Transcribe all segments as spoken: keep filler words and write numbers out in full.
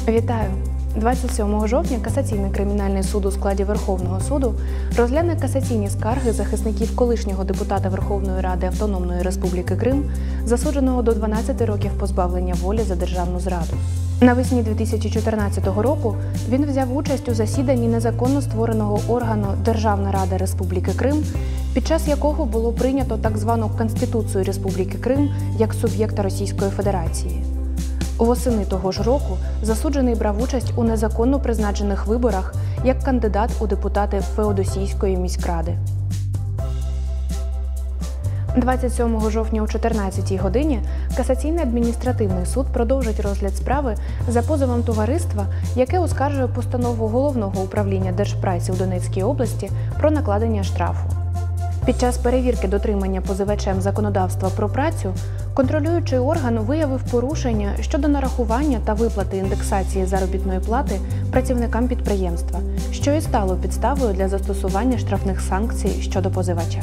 Вітаю! двадцять сьомого жовтня Касаційний кримінальний суд у складі Верховного суду розгляне касаційні скарги захисників колишнього депутата Верховної Ради Автономної Республіки Крим, засудженого до дванадцяти років позбавлення волі за державну зраду. Навесні дві тисячі чотирнадцятого року він взяв участь у засіданні незаконно створеного органу Державна Рада Республіки Крим, під час якого було прийнято так звану Конституцію Республіки Крим як суб'єкта Російської Федерації. Восени того ж року засуджений брав участь у незаконно призначених виборах як кандидат у депутати Феодосійської міськради. двадцять сьомого жовтня о чотирнадцятій годині Касаційний адміністративний суд продовжить розгляд справи за позовом товариства, яке оскаржує постанову Головного управління Держпраці у Донецькій області про накладення штрафу. Під час перевірки дотримання позивачем законодавства про працю контролюючий орган виявив порушення щодо нарахування та виплати індексації заробітної плати працівникам підприємства, що і стало підставою для застосування штрафних санкцій щодо позивача.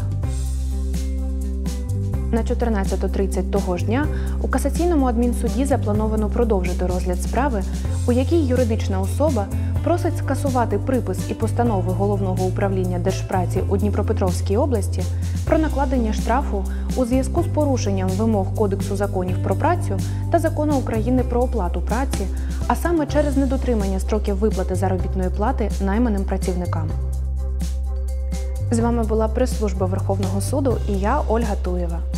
На чотирнадцяту тридцять того ж дня у Касаційному адмінсуді заплановано продовжити розгляд справи, у якій юридична особа просить скасувати припис і постанови Головного управління Держпраці у Дніпропетровській області про накладення штрафу у зв'язку з порушенням вимог Кодексу законів про працю та Закону України про оплату праці, а саме через недотримання строків виплати заробітної плати найманим працівникам. З вами була прес-служба Верховного суду і я, Ольга Туєва.